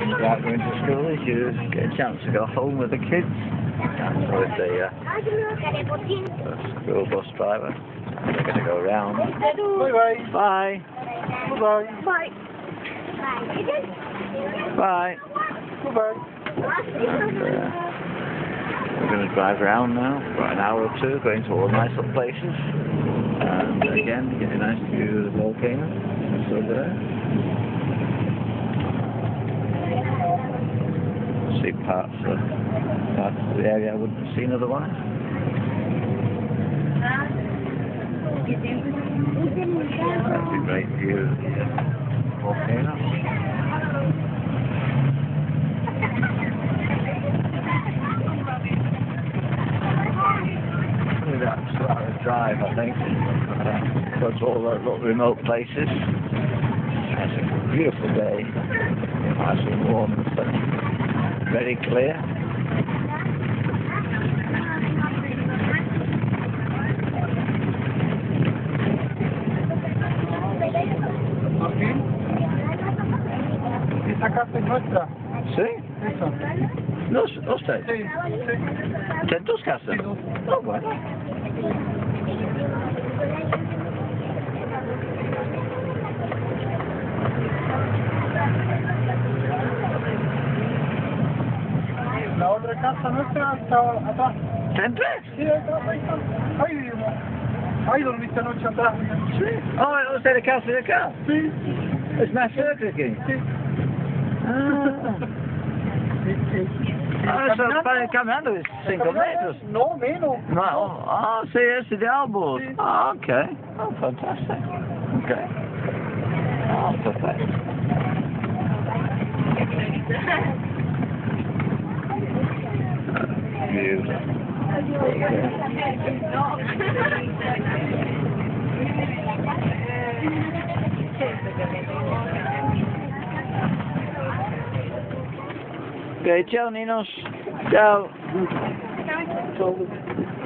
without going to school is you get a chance to go home with the kids. So if the school bus driver, they're going to go round. Bye-bye. Bye. Bye-bye. Bye. Bye. Bye-bye. We're going to drive around now for an hour or two, going to all nice little places. And again, get a nice view of the volcano. It's over there. See parts of the area I wouldn't have seen otherwise. That's a great view of the volcano. That's our drive, I think. Towards all the little remote places. It's a beautiful day. Nice and warm and sunny. Very clear. Esta casa es nuestra. ¿Sí? Esa. ¿Usted? Sí, sí. ¿En tus casas? Sí, dos. Oh, bueno. La otra casa nuestra está atrás. ¿Siempre? Sí, ahí está, ahí está. Ahí vivimos. Ahí dormiste anoche atrás. Sí. Oh, ¿usted de casa de acá? Sí. Es más cerca aquí. Sí. Ah. Eso para caminando es 5 metros. No, menos. No, sí, ese de ambos. Sí. Ah, ok. Oh, fantastic. Ok. Oh, perfecto. Beautiful. Ok, ciao ninos. Ciao. Chao.